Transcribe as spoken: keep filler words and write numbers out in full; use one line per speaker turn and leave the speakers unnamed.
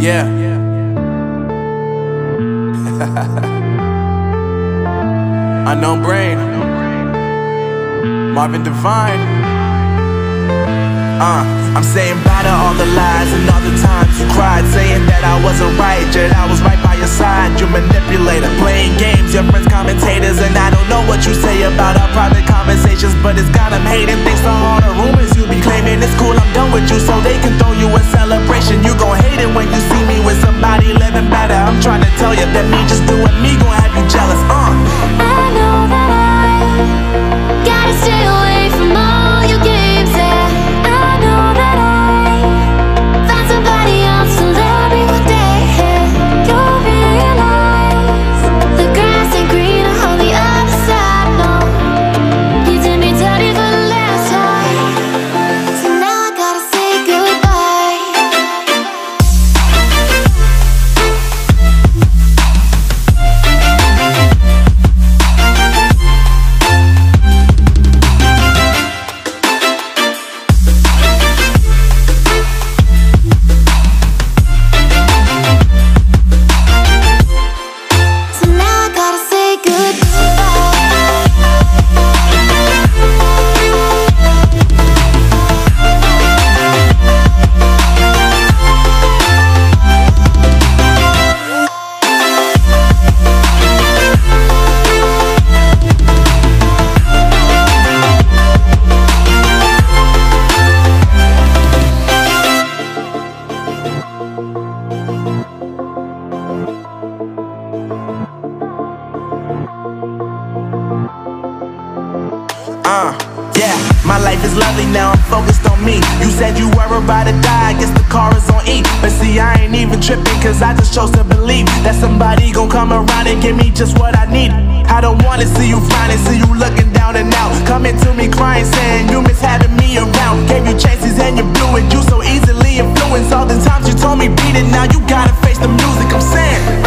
Yeah. Unknown Brain, Marvin Divine. Uh, I'm saying bye to all the lies and all the times you cried, saying that I wasn't right, yet I was right by your side. You manipulator, playing games, your friends commentators, and I don't know what you say about our private conversations, but it's got them hating. Thanks to all the rumors you be claiming. It's cool, I'm done with you, so they can throw you a celebration. You gon' hate it when you see me with somebody living better. I'm trying to tell you that me just doing me gon' have you jealous. Uh.
I know that I gotta stay away from all your games, yeah. I know that I find somebody else to love me one day, yeah. You'll realize the grass ain't greener on the other side, no. You did me dirty for the last time, so now I gotta say goodbye.
Uh, yeah, my life is lovely now, I'm focused on me. You said you were about to die, I guess the car is on E. But see, I ain't even tripping, cause I just chose to believe that somebody gon' come around and give me just what I need. I don't wanna see you finding, see you looking down and out, coming to me crying, saying you miss having me around. Gave you chances and you blew it, you so easily influenced. All the times you told me beat it, now you gotta face the music. I'm saying